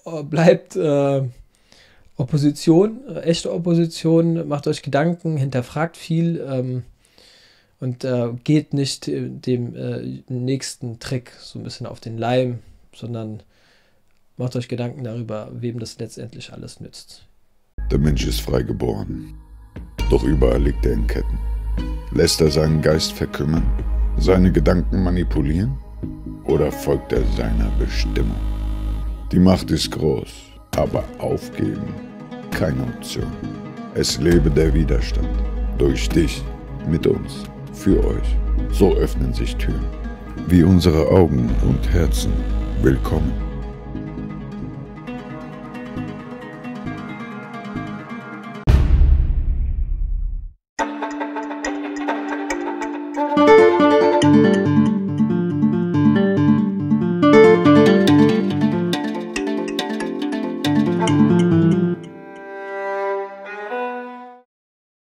Opposition, echte Opposition, macht euch Gedanken, hinterfragt viel und geht nicht dem nächsten Trick so ein bisschen auf den Leim, sondern macht euch Gedanken darüber, wem das letztendlich alles nützt. Der Mensch ist frei geboren, doch überall liegt er in Ketten. Lässt er seinen Geist verkümmern, seine Gedanken manipulieren oder folgt er seiner Bestimmung? Die Macht ist groß, aber aufgeben keine Option. Es lebe der Widerstand, durch dich, mit uns, für euch. So öffnen sich Türen, wie unsere Augen und Herzen willkommen.